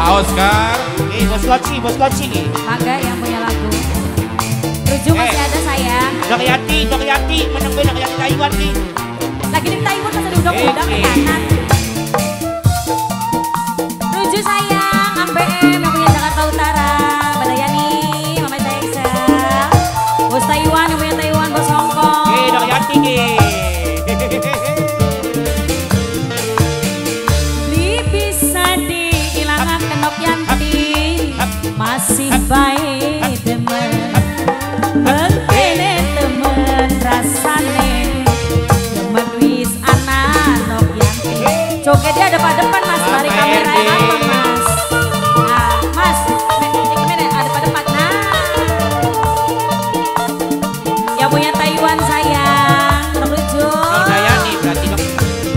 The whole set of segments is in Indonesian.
Pak Oscar. Bos Koci. Mangga yang punya lagu. Ruju masih ada sayang. Dok Yati, menunggu Dok Yati Taiwan nih. Lagi di Taiwan masih udang-udang ke kanan. Ruju sayang, AMBM yang punya Jakarta Utara. Badayani, Mama Excel. Bos Taiwan yang punya Taiwan, Bos Hongkong. Dok Yati nih. Masih baik temen mengkene temen rasane temen wis anak nok yanti coke dia ada pada depan mas lari kamera yang apa mas nah mas ini ada pada depan nah yang punya Taiwan sayang menuju Dayani berarti dok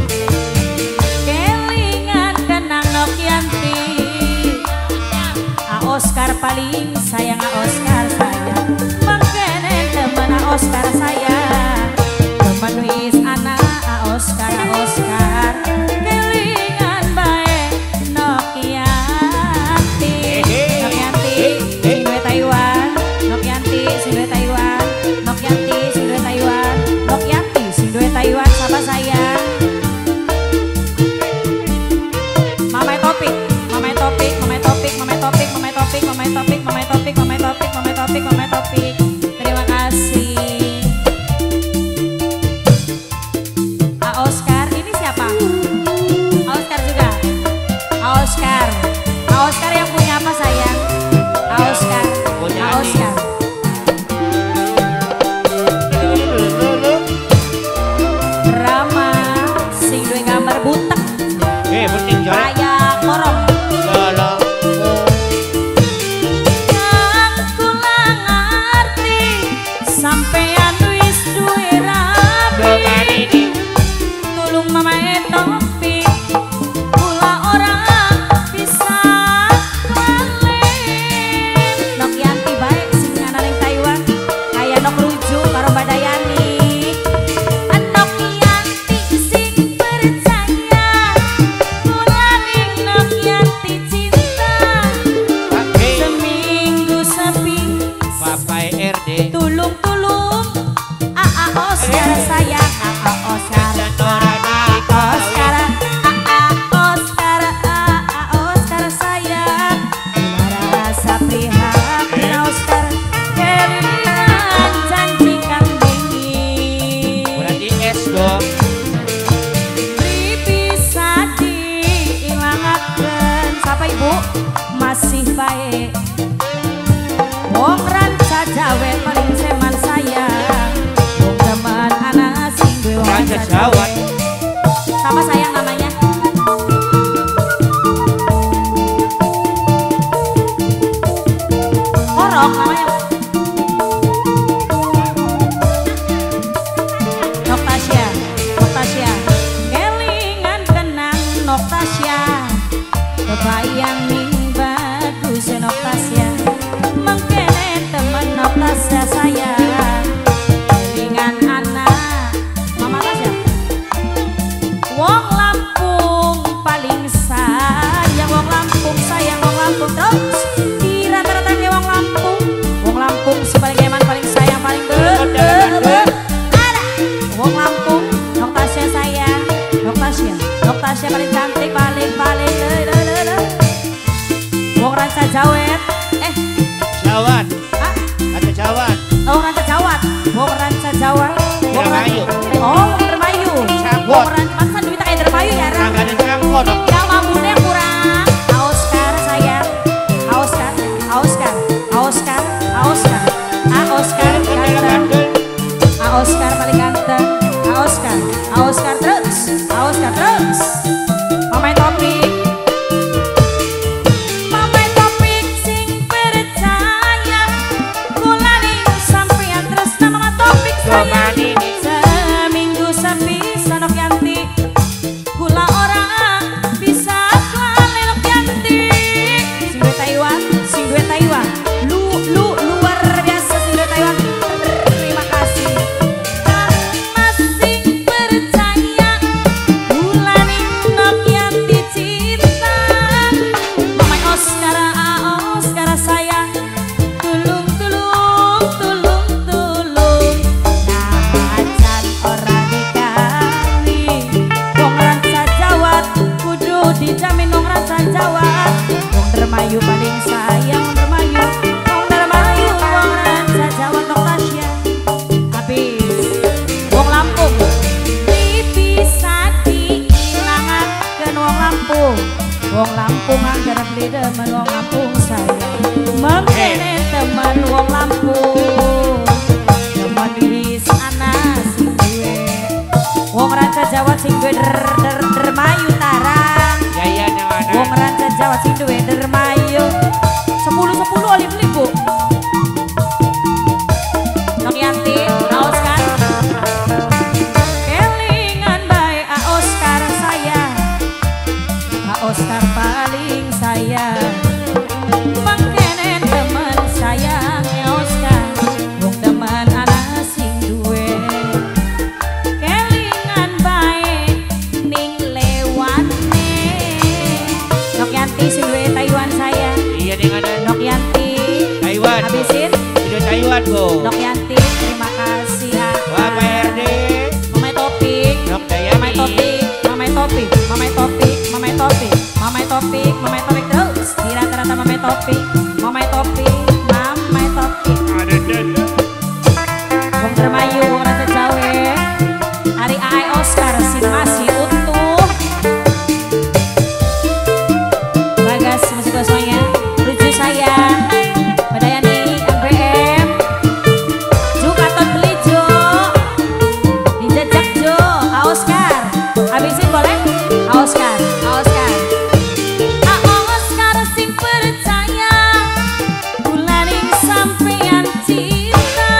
kelingan kenang nok yanti Oscar paling sayang Oscar sayang mangkene temen Oscar sayang temen wis anak Oscar kelingan bae Nokianti sing duwe Taiwan Nokianti sing duwe Taiwan Nokianti sing duwe Taiwan Nokianti sing duwe Taiwan sama sayang Mamai topik terima kasih Oscar ini siapa? Oscar juga Oscar yang punya apa sayang? Oscar Rama sing duwe gambar butek penting jalan kayak korong sampean wis duwe rapi tulung mama topi kula ora bisa balik nok yanti bae sing ana ning Taiwan kaya nok ruju karo Badayani nok yanti sing percaya kula ning nok yanti cinta seminggu sepi Bapak RD tulung Oscar sayang Oscar sayang rasa prihatin Oscar kelingan janji kang dingin berarti S dong bisa diilangaken sapa ibu masih baik wong ranca jawe paling seman sayang teman anak sing duwe Raja Jawa sama sayang namanya Korok namanya Noktasya kelingan kenang Noktasya kebayang ning bagus Noktasya mengkene temen Noktasya sayang wong Lampung paling sayang wong Lampung terus di rata-rata ke wong Lampung si paling eman paling sayang paling ada wong Lampung Noktasya sayang Noktasya paling cantik paling wong Ranca Jawet Jawan Ranca Jawan wong Ranca Jawat wong Ranca Jawa Indramayu wong Indramayu wong Ranca duit kayak Indramayu ya Rang nggak ada cangkot yang mampunya kurang Oscar sayang Oscar ganteng Oscar paling ganteng Oscar terus Mamai topik sing percaya kula ning sampeyan terus nama topik sayang seminggu sepi sanok yanti kula orang bisa kelale nok yanti sing duwe Taiwan luar biasa sing duwe Taiwan terima kasih masih percaya kula ning nok Wong Lampung anggar beli demen wong Lampung saya mengkene temen wong Lampung demen wis ana sing duwe wong Raja Jawa sing duwe dermayu tarang Jaya yang mana? wong Raja Jawa sing duwe dermayu 10 oli beli Bu Nok Yanti raos kan kelingan bae a Oscar saya a Oscar paling sayang mangkene temen sayang ya Oscar wong temen ana sing duwe kelingan bae ning lewane Nok Yanti sing duwe Taiwan saya Iya dengan Nok Yanti Taiwan. habisin Video Taiwan Bu. Nok Yanti terima kasih ya Wah Pak RD. Mamai Topik Nok Dayani. Mamai Topik Mamai Topik Mamai Topik Mamai Topik Mamai Topik Mamai Topik terus di rata-rata Mamai Topik Mamai Topik Mamai Topik Wong Dermayu Wong Raja Jawa Hari AI Oscar sin masih utuh Bagas masih kosongnya Rujuk saya Badayani MBM Ju Katon beli Jo Dijejak Jo A Oscar habisin boleh A Oscar A Oscar A Oscar sing percaya Kulaning sampeyan cinta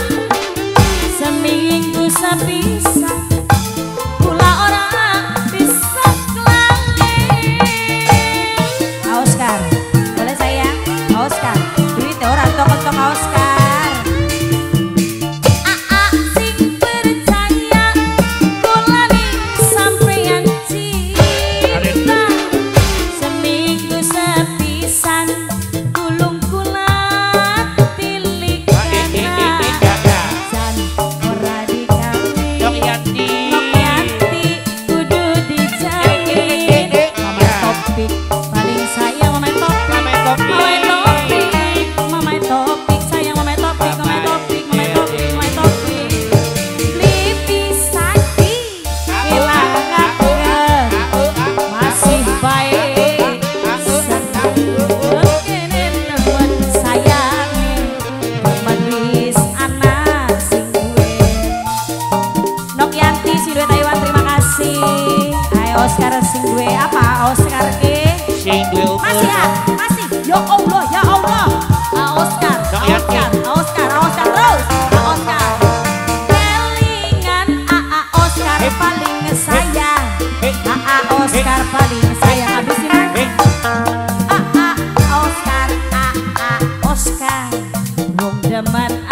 Seminggu sepisah Kula ora bisa kelali A Oscar boleh sayang A Oscar duit ora tok-tok A Oscar A sing percaya kulaning sampeyan cinta seminggu sepisan tulung kula tilik jan ora dikali Nok Yanti. Nok Yanti kudu dijagi Mamai Topik paling sayang Mamai Topik Mamai Topik. Mamai Topik sayang Mamai Topik Mamai Topik Mamai Topik Mamai Topik Lipi Saki hilang ngaker masih baik mungkin temen sayang temen wis anak sing duwe Nok Yanti sing duwe Taiwan terima kasih ayo Oscar sing duwe apa Oscar ke Sing duwe umur. masih ya masih ya Allah ya Allah A Oscar Nok A Yanti. Oscar A Oscar A Oscar terus A Oscar kelingan A Oscar paling sayang A Oscar paling sayang habisin A Oscar Oscar wong demen